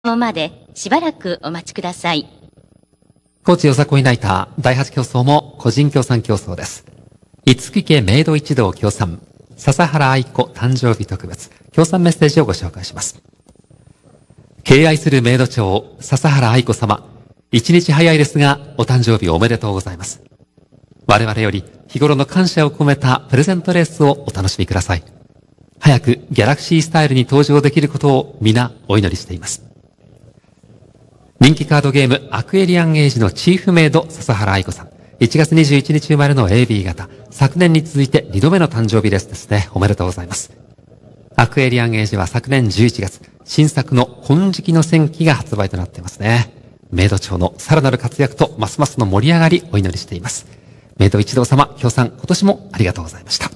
までしばらくお待ちください。 高知よさこいナイター第8競争も個人協賛競争です。五木家明土一同協賛、笹原愛子誕生日特別、協賛メッセージをご紹介します。敬愛する明土町、笹原愛子様、一日早いですが、お誕生日おめでとうございます。我々より日頃の感謝を込めたプレゼントレースをお楽しみください。早くギャラクシースタイルに登場できることを皆お祈りしています。人気カードゲームアクエリアンエイジのチーフメイド笹原愛子さん。1月21日生まれの AB 型。昨年に続いて2度目の誕生日レースですね。おめでとうございます。アクエリアンエイジは昨年11月、新作の金色の戦記が発売となっていますね。明土町のさらなる活躍とますますの盛り上がりお祈りしています。明土一同様、協賛今年もありがとうございました。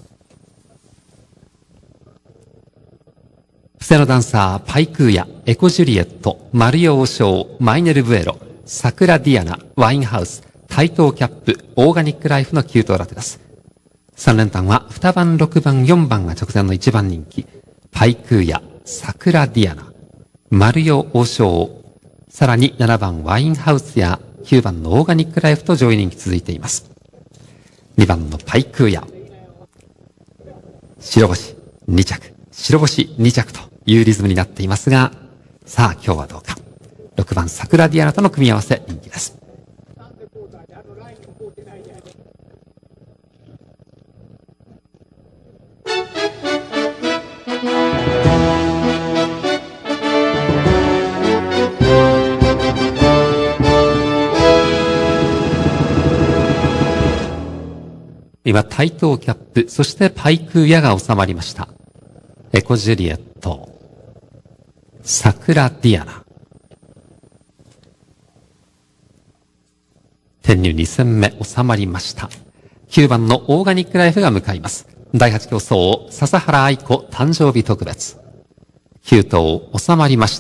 伏せのダンサー、パイクーヤ、エコジュリエット、マリオ王将、マイネルブエロ、サクラディアナ、ワインハウス、タイトーキャップ、オーガニックライフの9頭ラテです。3連単は2番、6番、4番が直前の1番人気、パイクーヤ、サクラディアナ、マリオ王将、さらに7番ワインハウスや9番のオーガニックライフと上位人気続いています。2番のパイクーヤ、白星2着、白星2着というリズムになっていますが、さあ今日はどうか。6番サクラディアナとの組み合わせ人気です。今、タイトーキャップ、そしてパイクーヤが収まりました。エコジュリエット、サクラディアナ。転入2戦目収まりました。9番のオーガニックライフが向かいます。第8競争、笹原愛子誕生日特別。9頭収まりました。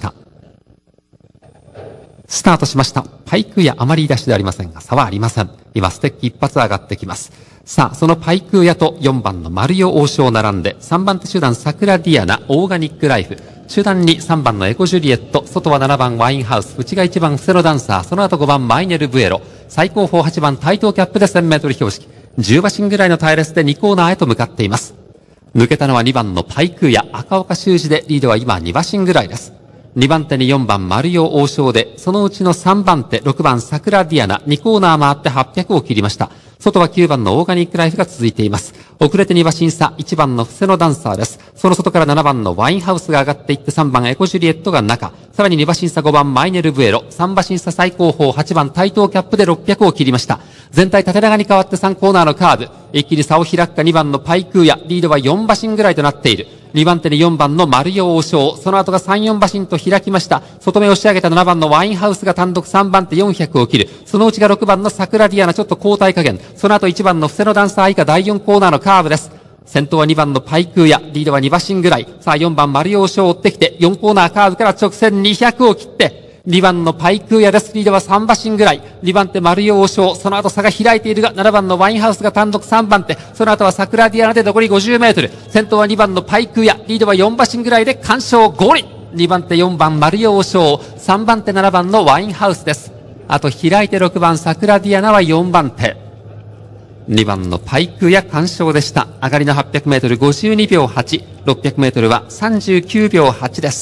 スタートしました。パイクーヤあまりいい出しでありませんが、差はありません。今、ステッキ一発上がってきます。さあ、そのパイクーヤと4番のマリオ王将並んで、3番手集団サクラディアナ、オーガニックライフ、中段に3番のエコジュリエット、外は7番ワインハウス、内が1番フセロダンサー、その後5番マイネルブエロ、最高峰8番タイトーキャップで1000メートル標識、10馬身ぐらいの隊列で2コーナーへと向かっています。抜けたのは2番のパイクーヤ、赤岡修司でリードは今2馬身ぐらいです。2番手に4番マリオ王将で、そのうちの3番手、6番サクラディアナ、2コーナー回って800を切りました。外は9番のオーガニックライフが続いています。遅れて2馬身差、1番のフセノダンサーです。その外から7番のワインハウスが上がっていって3番エコジュリエットが中。さらに2馬身差5番マイネルブエロ、3馬身差最高峰8番タイトーキャップで600を切りました。全体縦長に変わって3コーナーのカーブ。一気に差を開くか2番のパイクーヤ、リードは4馬身ぐらいとなっている。2番手に4番のマリオ王将、その後が3、4馬身と開きました。外目を押し上げた7番のワインハウスが単独3番手400を切る。そのうちが6番のサクラディアナ、ちょっと交代加減。その後1番のフセノダンサー以下第4コーナーのカーブです。先頭は2番のパイクーヤ、リードは2馬身ぐらい。さあ4番マリオ王将を追ってきて、4コーナーカーブから直線200を切って、2番のパイクーヤです。リードは3馬身ぐらい。2番手マリオ王将、その後差が開いているが、7番のワインハウスが単独3番手。その後はサクラディアナで残り50メートル。先頭は2番のパイクーヤ、リードは4馬身ぐらいで完勝ゴール。2番手4番マリオ王将、3番手7番のワインハウスです。あと開いて6番サクラディアナは4番手。2番のパイクーヤ完勝でした。上がりの800メートル52秒8、600メートルは39秒8です。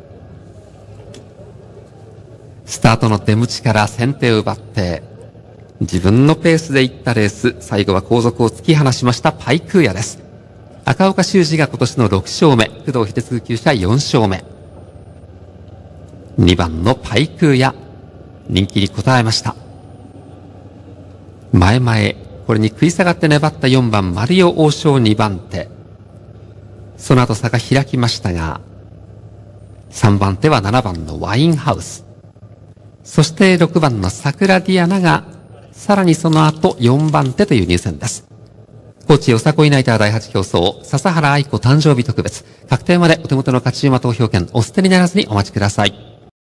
スタートの出口から先手を奪って、自分のペースで行ったレース、最後は後続を突き放しましたパイクーヤです。赤岡修司が今年の6勝目、工藤秀嗣厩舎4勝目。2番のパイクーヤ、人気に応えました。前々、これに食い下がって粘った4番マリオ王将2番手。その後差が開きましたが、3番手は7番のワインハウス。そして6番のサクラディアナが、さらにその後4番手という入選です。高知よさこいナイター第8競争、笹原愛子誕生日特別。確定までお手元の勝ち馬投票券お捨てにならずにお待ちください。